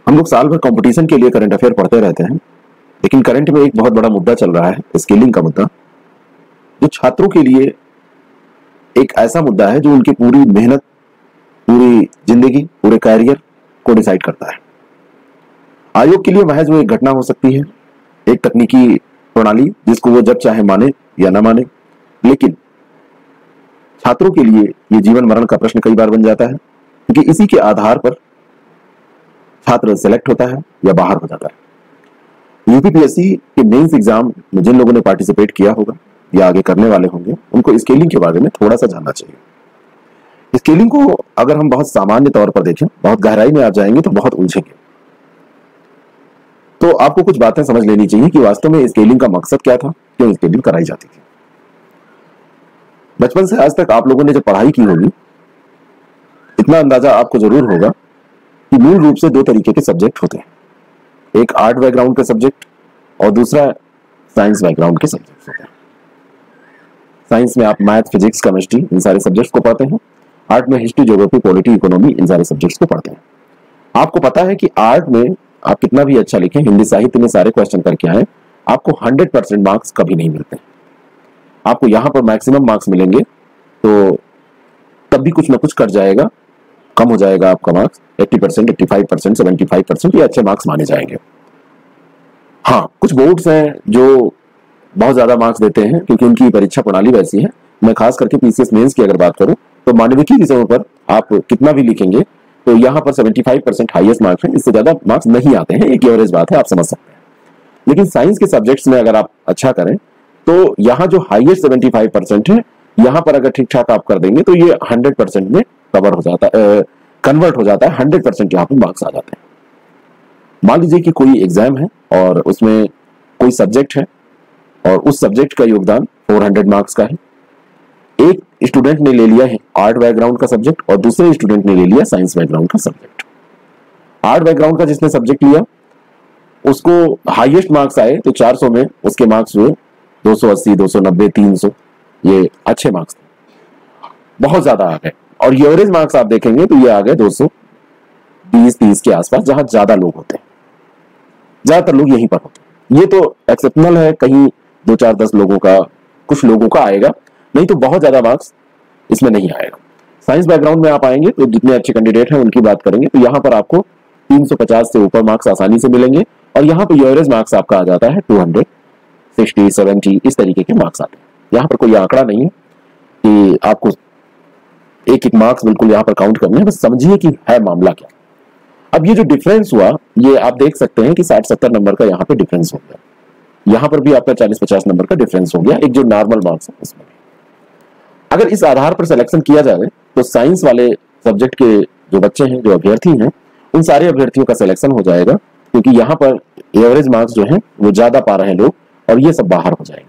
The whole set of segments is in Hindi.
हम लोग साल भर कंपटीशन के लिए करंट अफेयर पढ़ते रहते हैं, लेकिन करंट में एक बहुत बड़ा मुद्दा चल रहा है, स्केलिंग का मुद्दा, जो छात्रों के लिए एक ऐसा मुद्दा है जो उनकी पूरी मेहनत, पूरी जिंदगी, पूरे कैरियर को डिसाइड करता है। आयोग के लिए महज वो एक घटना हो सकती है, एक तकनीकी प्रणाली जिसको वो जब चाहे माने या ना माने, लेकिन छात्रों के लिए ये जीवन मरण का प्रश्न कई बार बन जाता है, क्योंकि इसी के आधार पर छात्र सेलेक्ट होता है या बाहर हो जाता है। यूपीपीएससी के मेंस एग्जाम में जिन लोगों ने पार्टिसिपेट किया होगा या आगे करने वाले होंगे, उनको स्केलिंग के बारे में थोड़ा सा जानना चाहिए। स्केलिंग को अगर हम बहुत सामान्य तौर पर देखें, बहुत गहराई में आप जाएंगे तो बहुत उलझेंगे। तो आपको कुछ बातें समझ लेनी चाहिए कि वास्तव में स्केलिंग का मकसद क्या था, क्यों स्केलिंग कराई जाती थी। बचपन से आज तक आप लोगों ने जब पढ़ाई की होगी, इतना अंदाजा आपको जरूर होगा कि मूल रूप से दो तरीके के सब्जेक्ट होते हैं, एक आर्ट बैकग्राउंड के सब्जेक्ट और दूसरा साइंस बैकग्राउंड के सब्जेक्ट होते हैं। साइंस में आप मैथ, फिजिक्स, केमिस्ट्री इन सारे सब्जेक्ट्स को पढ़ते हैं। आर्ट में हिस्ट्री, ज्योग्राफी, पॉलिटी, इकोनॉमी इन सारे सब्जेक्ट्स को पढ़ते हैं। आपको पता है कि आर्ट में आप कितना भी अच्छा लिखें, हिंदी साहित्य में सारे क्वेश्चन करके आए, आपको 100% मार्क्स कभी नहीं मिलते। आपको यहां पर मैक्सिमम मार्क्स मिलेंगे तो तब भी कुछ ना कुछ कट जाएगा, कम हो जाएगा आपका मार्क्स। 80%, 85%, 75% ये अच्छे मार्क्स माने जाएंगे। हाँ, कुछ बोर्ड्स हैं जो बहुत ज्यादा मार्क्स देते हैं क्योंकि उनकी परीक्षा प्रणाली वैसी है। मैं खास करके पीसीएस मेंस की अगर बात करूं तो मानविकी विषयों पर आप कितना भी लिखेंगे तो यहाँ पर 75% हाईएस्ट मार्क्स हैं, इससे ज्यादा मार्क्स नहीं आते हैं। एक एवरेज बात है, आप समझ सकते हैं। लेकिन साइंस के सब्जेक्ट्स में अगर आप अच्छा करें तो यहाँ जो हाईएस्ट 75% है, यहाँ पर अगर ठीक ठाक आप कर देंगे तो ये 100% में कवर हो जाता है, कन्वर्ट हो जाता है। 100% यहाँ पे मार्क्स आ जाते हैं। मान लीजिए कि कोई एग्जाम है और उसमें कोई सब्जेक्ट है और उस सब्जेक्ट का योगदान 400 मार्क्स का है। एक स्टूडेंट ने ले लिया है आर्ट बैकग्राउंड का सब्जेक्ट और दूसरे स्टूडेंट ने ले लिया साइंस बैकग्राउंड का सब्जेक्ट। आर्ट बैकग्राउंड का जिसने सब्जेक्ट लिया उसको हाईएस्ट मार्क्स आए तो 400 में उसके मार्क्स हुए 280, 290, 300, ये अच्छे मार्क्स थे, बहुत ज्यादा आ गए। और ये एवरेज मार्क्स आप देखेंगे तो ये आ गए 220, 30 के आसपास, जहां ज्यादा लोग होते हैं। ज्यादातर लोग यहीं पर होते हैं। ये तो एक्सेप्शनल है, कहीं 2, 4, 10 लोगों का, कुछ लोगों का आएगा, नहीं तो बहुत ज्यादा मार्क्स इसमें नहीं आएगा। साइंस बैकग्राउंड में आप आएंगे तो जितने अच्छे कैंडिडेट हैं उनकी बात करेंगे तो यहाँ पर आपको 350 से ऊपर मार्क्स आसानी से मिलेंगे और यहाँ पर एवरेज मार्क्स आपका आ जाता है 200, 60, 70, इस तरीके के मार्क्स आते हैं। यहाँ पर कोई आंकड़ा नहीं है कि आपको एक एक मार्क्स बिल्कुल यहाँ पर काउंट करने हैं, बस समझिए कि है मामला क्या। अब ये जो डिफरेंस हुआ, ये आप देख सकते हैं कि 60-70 नंबर का यहाँ पे डिफरेंस हो गया। यहाँ पर भी आपका 40-50 नंबर का डिफरेंस हो गया, एक जो नॉर्मल मार्क्स है उसमें। अगर इस आधार पर सिलेक्शन किया जाए तो साइंस वाले सब्जेक्ट के जो बच्चे हैं, जो अभ्यर्थी हैं, उन सारे अभ्यर्थियों का सिलेक्शन हो जाएगा, क्योंकि यहाँ पर एवरेज मार्क्स जो है वो ज्यादा पा रहे हैं लोग और ये सब बाहर हो जाएंगे।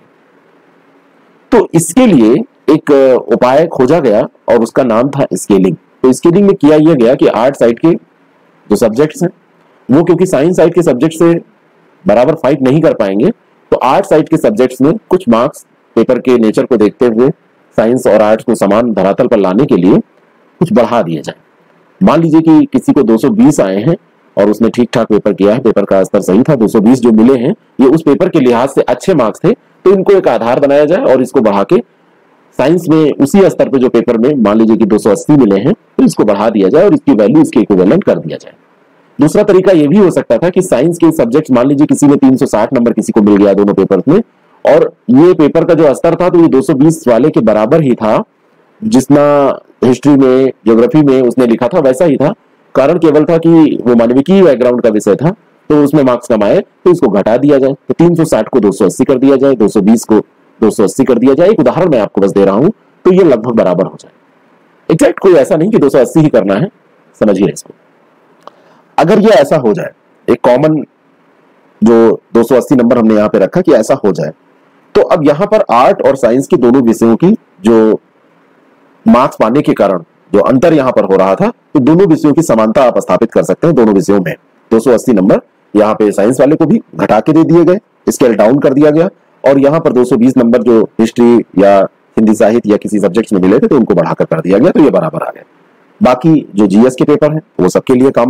तो इसके लिए एक उपाय खोजा गया और उसका नाम था स्केलिंग। तो स्केलिंग में किया यह गया कि आर्ट साइड के जो सब्जेक्ट्स हैं वो क्योंकि साइंस साइड के सब्जेक्ट से बराबर फाइट नहीं कर पाएंगे, तो आर्ट साइड के सब्जेक्ट्स में कुछ मार्क्स पेपर के नेचर को देखते हुए साइंस और आर्ट्स को समान धरातल पर लाने के लिए कुछ बढ़ा दिए जाए। मान लीजिए कि किसी को 220 आए हैं और उसने ठीक ठाक पेपर किया है, पेपर का स्तर सही था, 220 जो मिले हैं ये उस पेपर के लिहाज से अच्छे मार्क्स थे, तो इनको एक आधार बनाया जाए और इसको बढ़ा के साइंस में उसी स्तर पे जो पेपर में मान लीजिए कि 280 मिले हैं तो इसको बढ़ा दिया जाए और इसकी वैल्यू इसके इक्विवेलेंट कर दिया जाए। दूसरा तरीका यह भी हो सकता था कि साइंस के सब्जेक्ट, मान लीजिए किसी में 360 नंबर किसी को मिल गया दोनों पेपर में, और ये पेपर का जो स्तर था तो ये 220 वाले के बराबर ही था, जितना हिस्ट्री में, ज्योग्राफी में उसने लिखा था वैसा ही था। कारण केवल था कि वो मानविकी बैकग्राउंड का विषय था तो उसमें मार्क्स कम आए, तो इसको घटा दिया जाए, तो 360 को 280 कर दिया जाए, 220 को 280 कर दिया जाए। एक उदाहरण मैं आपको बस दे रहा हूं, तो ये लगभग बराबर हो जाए। एग्जैक्ट कोई ऐसा नहीं कि 280 ही करना है, समझिए इसको। अगर ये ऐसा हो जाए, एक कॉमन जो 280 नंबर हमने यहां पे रखा कि ऐसा हो जाए, तो अब यहां पर आर्ट और साइंस की दोनों विषयों की जो मार्क्स पाने के कारण जो अंतर यहां पर हो रहा था, तो दोनों विषयों की समानता आप स्थापित कर सकते हैं। दोनों विषयों में 280 नंबर यहाँ पे साइंस वाले को भी घटा के दे दिए गए, स्केल डाउन कर दिया गया, और यहाँ पर 220 नंबर जो हिस्ट्री या हिंदी साहित्य या किसी सब्जेक्ट में मिले थे तो उनको बढ़ाकर कर दिया गया, तो ये बराबर आ गए। बाकी जो जीएस के पेपर हैं वो सबके लिए कॉमन है,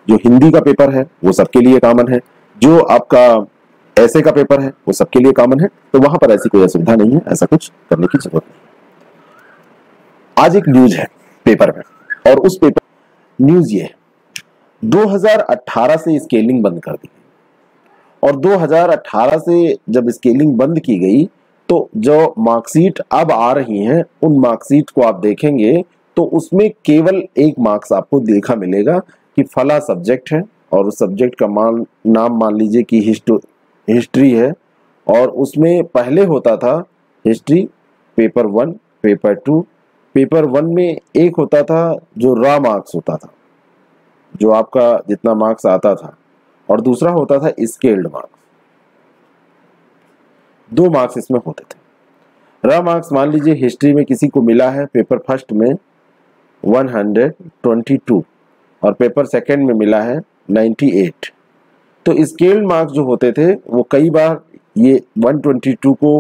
जो हिंदी का पेपर है वो सबके लिए कॉमन है, जो आपका ऐसे का पेपर है वो सबके लिए कॉमन है, तो वहां पर ऐसी कोई असुविधा नहीं है, ऐसा कुछ करने की जरूरत नहीं है। आज एक न्यूज है पेपर में, और उस पेपर न्यूज ये है 2018 से स्केलिंग बंद कर दी गई, और 2018 से जब स्केलिंग बंद की गई तो जो मार्कशीट अब आ रही हैं उन मार्कशीट को आप देखेंगे तो उसमें केवल एक मार्क्स आपको देखा मिलेगा कि फला सब्जेक्ट है, और उस सब्जेक्ट का नाम मान लीजिए कि हिस्ट्री है, और उसमें पहले होता था हिस्ट्री पेपर 1 पेपर 2, पेपर 1 में एक होता था जो रॉ मार्क्स होता था, जो आपका जितना मार्क्स आता था, और दूसरा होता था स्केल्ड मार्क्स। 2 मार्क्स इसमें होते थे। रॉ मार्क्स मान लीजिए हिस्ट्री में किसी को मिला है पेपर फर्स्ट में 122 और पेपर सेकंड में मिला है 98, तो स्केल्ड मार्क्स जो होते थे वो कई बार ये 122 को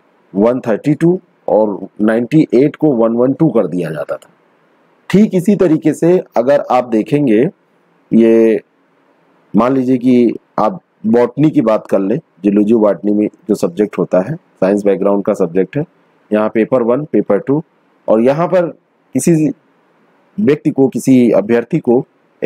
132 और 98 को 112 कर दिया जाता था। ठीक इसी तरीके से अगर आप देखेंगे, ये मान लीजिए कि आप बॉटनी की बात कर लें, जूलॉजी बॉटनी में जो सब्जेक्ट होता है साइंस बैकग्राउंड का सब्जेक्ट है, यहाँ पेपर 1 पेपर 2, और यहाँ पर किसी व्यक्ति को किसी अभ्यर्थी को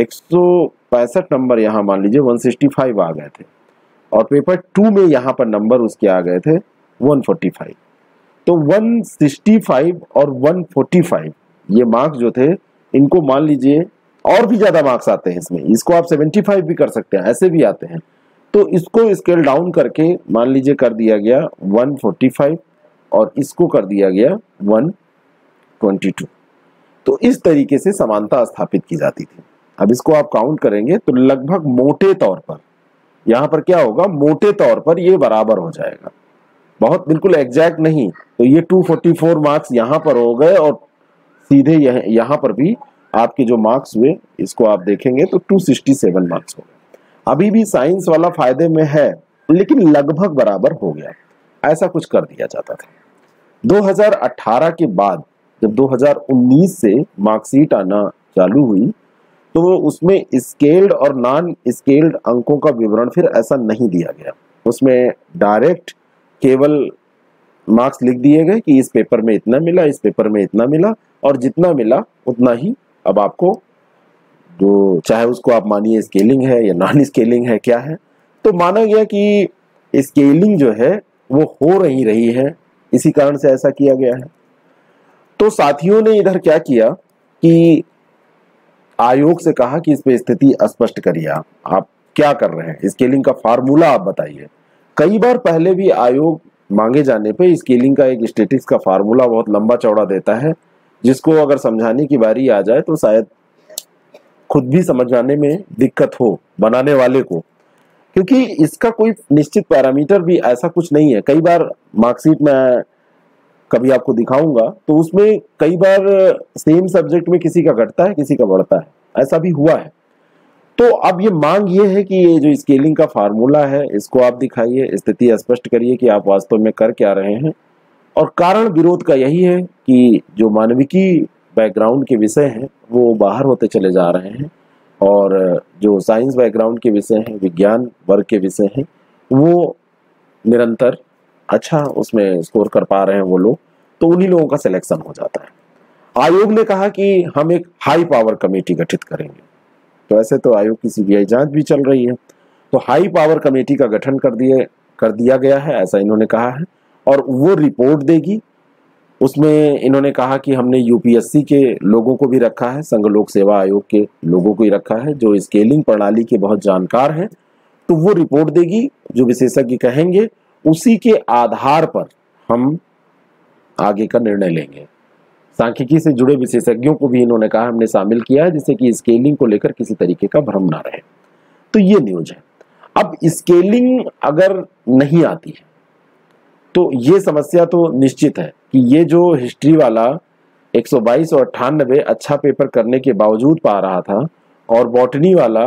165 नंबर यहाँ मान लीजिए 165 आ गए थे, और पेपर 2 में यहाँ पर नंबर उसके आ गए थे 145, तो 165 और 145 ये मार्क्स जो थे इनको मान लीजिए और भी ज्यादा मार्क्स आते हैं इसमें, इसको आप 75 भी कर सकते हैं, ऐसे भी आते हैं, तो इसको स्केल डाउन करके मान लीजिए कर दिया गया 145 और इसको कर दिया गया 122, तो इस तरीके से समानता स्थापित की जाती थी। अब इसको आप काउंट करेंगे तो लगभग मोटे तौर पर यहाँ पर क्या होगा, मोटे तौर पर ये बराबर हो जाएगा, बहुत बिल्कुल एग्जैक्ट नहीं, तो ये 244 मार्क्स यहाँ पर हो गए, और सीधे यहाँ पर भी आपके जो मार्क्स हुए इसको आप देखेंगे तो 267 मार्क्स हो गए। अभी भी साइंस वाला फायदे में है, लेकिन लगभग बराबर हो गया, ऐसा कुछ कर दिया जाता था। 2018 के बाद जब 2019 से मार्कशीट आना चालू हुई तो उसमें स्केल्ड और नॉन स्केल्ड अंकों का विवरण फिर ऐसा नहीं दिया गया, उसमें डायरेक्ट केवल मार्क्स लिख दिए गए कि इस पेपर में इतना मिला, इस पेपर में इतना मिला, और जितना मिला उतना ही अब आपको, जो चाहे उसको आप मानिए स्केलिंग है या नॉन स्केलिंग है क्या है, तो माना गया कि स्केलिंग जो है वो हो रही है, इसी कारण से ऐसा किया गया है। तो साथियों ने इधर क्या किया कि आयोग से कहा कि इस पे स्थिति स्पष्ट करिए, आप क्या कर रहे हैं, स्केलिंग का फार्मूला आप बताइए। कई बार पहले भी आयोग मांगे जाने पे स्केलिंग का एक स्टैटिस्टिक्स का फार्मूला बहुत लंबा चौड़ा देता है, जिसको अगर समझाने की बारी आ जाए तो शायद खुद भी समझाने में दिक्कत हो बनाने वाले को, क्योंकि इसका कोई निश्चित पैरामीटर भी ऐसा कुछ नहीं है। कई बार मार्कशीट में कभी आपको दिखाऊंगा तो उसमें कई बार सेम सब्जेक्ट में किसी का घटता है किसी का बढ़ता है, ऐसा भी हुआ है। तो अब ये मांग ये है कि ये जो स्केलिंग का फार्मूला है इसको आप दिखाइए, स्थिति स्पष्ट करिए कि आप वास्तव में कर क्या रहे हैं। और कारण विरोध का यही है कि जो मानविकी बैकग्राउंड के विषय हैं वो बाहर होते चले जा रहे हैं, और जो साइंस बैकग्राउंड के विषय हैं, विज्ञान वर्ग के विषय हैं, वो निरंतर अच्छा उसमें स्कोर कर पा रहे हैं वो लोग, तो उन्हीं लोगों का सिलेक्शन हो जाता है। आयोग ने कहा कि हम एक हाई पावर कमेटी गठित करेंगे, तो ऐसे तो आयोग की सीबीआई जांच भी चल रही है, तो हाई पावर कमेटी का गठन कर दिया गया है, ऐसा इन्होंने कहा है, और वो रिपोर्ट देगी। उसमें इन्होंने कहा कि हमने यूपीएससी के लोगों को भी रखा है, संघ लोक सेवा आयोग के लोगों को ही रखा है जो स्केलिंग प्रणाली के बहुत जानकार हैं, तो वो रिपोर्ट देगी, जो विशेषज्ञ कहेंगे उसी के आधार पर हम आगे का निर्णय लेंगे। सांख्यिकी से जुड़े विशेषज्ञों को भी इन्होंने कहा हमने शामिल किया है, जिससे कि स्केलिंग को लेकर किसी तरीके का भ्रम ना रहे। तो ये न्यूज है। अब स्केलिंग अगर नहीं आती है तो ये समस्या तो निश्चित है कि ये जो हिस्ट्री वाला 122 और 98 अच्छा पेपर करने के बावजूद पा रहा था, और बॉटनी वाला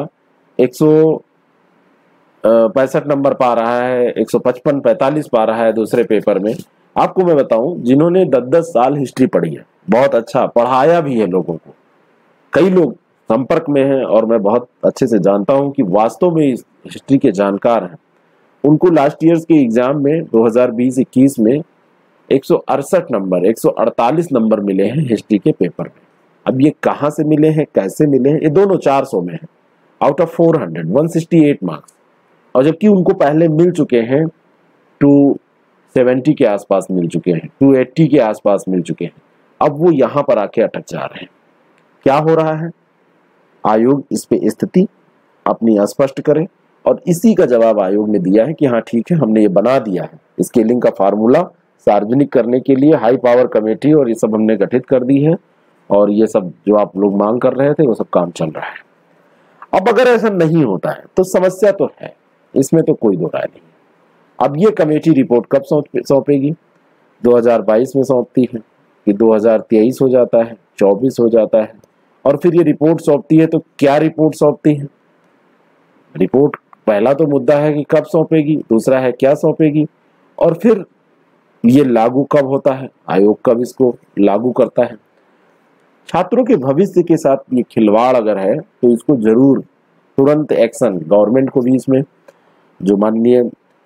165 नंबर पा रहा है, 155 45 पा रहा है दूसरे पेपर में। आपको मैं बताऊं, जिन्होंने 10-10 साल हिस्ट्री पढ़ी है, बहुत अच्छा पढ़ाया भी है लोगों को, कई लोग संपर्क में हैं और मैं बहुत अच्छे से जानता हूं कि वास्तव में इस हिस्ट्री के जानकार हैं, उनको लास्ट ईयर्स के एग्जाम में 2020-21 में 168 नंबर 148 नंबर मिले हैं हिस्ट्री के पेपर में। अब ये कहाँ से मिले हैं, कैसे मिले हैं? ये दोनों 400 में हैं आउट ऑफ 400, 168 मार्क्स। और जबकि उनको पहले मिल चुके हैं 270 के आसपास मिल चुके हैं, 280 के आसपास मिल चुके हैं। अब वो यहाँ पर आके अटक जा रहे हैं। क्या हो रहा है? आयोग इस पे स्थिति अपनी स्पष्ट करे, और इसी का जवाब आयोग ने दिया है कि हाँ ठीक है, हमने ये बना दिया है। स्केलिंग का फार्मूला सार्वजनिक करने के लिए हाई पावर कमेटी और ये सब हमने गठित कर दी है, और ये सब जो आप लोग मांग कर रहे थे वो सब काम चल रहा है। अब अगर ऐसा नहीं होता है तो समस्या तो है, इसमें तो कोई दो राय नहीं। अब ये कमेटी रिपोर्ट कब सौंपेगी? 2022 में सौंपती है कि 2023 हो जाता है, 24 हो जाता है, और फिर ये रिपोर्ट सौंपती है तो क्या रिपोर्ट सौंपती है? रिपोर्ट, पहला तो मुद्दा है कि कब सौंपेगी, दूसरा है क्या सौंपेगी, और फिर ये लागू कब होता है, आयोग कब इसको लागू करता है। छात्रों के भविष्य के साथ ये खिलवाड़ अगर है तो इसको जरूर तुरंत एक्शन, गवर्नमेंट को भी इसमें, जो माननीय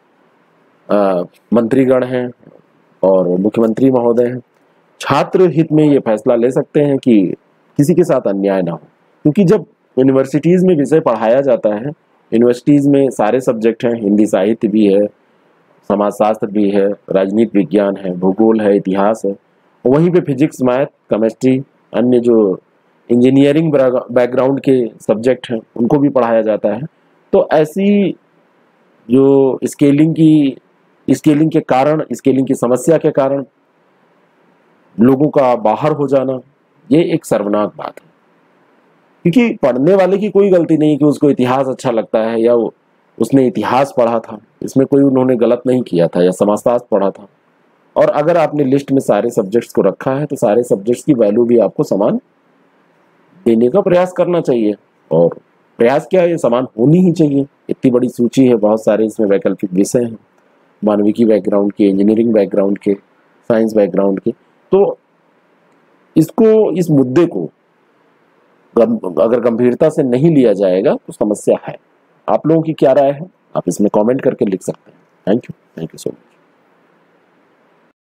मंत्रीगण हैं और मुख्यमंत्री महोदय हैं, छात्र हित में ये फैसला ले सकते हैं कि किसी के साथ अन्याय ना हो। क्योंकि जब यूनिवर्सिटीज़ में विषय पढ़ाया जाता है, यूनिवर्सिटीज़ में सारे सब्जेक्ट हैं, हिंदी साहित्य भी है, समाजशास्त्र भी है, राजनीति विज्ञान है, भूगोल है, इतिहास है, वहीं पे फिजिक्स, मैथ, केमिस्ट्री, अन्य जो इंजीनियरिंग बैकग्राउंड के सब्जेक्ट हैं उनको भी पढ़ाया जाता है। तो ऐसी जो स्केलिंग के कारण, स्केलिंग की समस्या के कारण लोगों का बाहर हो जाना, ये एक शर्मनाक बात है। क्योंकि पढ़ने वाले की कोई गलती नहीं कि उसको इतिहास अच्छा लगता है या उसने इतिहास पढ़ा था, इसमें कोई उन्होंने गलत नहीं किया था, या समाजशास्त्र पढ़ा था। और अगर आपने लिस्ट में सारे सब्जेक्ट्स को रखा है तो सारे सब्जेक्ट्स की वैल्यू भी आपको समान देने का प्रयास करना चाहिए। और प्रयास क्या है, ये समान होनी ही चाहिए। इतनी बड़ी सूची है, बहुत सारे इसमें वैकल्पिक विषय हैं, मानविकी बैकग्राउंड के, इंजीनियरिंग बैकग्राउंड के, साइंस बैकग्राउंड के। तो इसको, इस मुद्दे को अगर गंभीरता से नहीं लिया जाएगा तो समस्या है। आप लोगों की क्या राय है? आप इसमें कमेंट करके लिख सकते हैं। Thank you so much.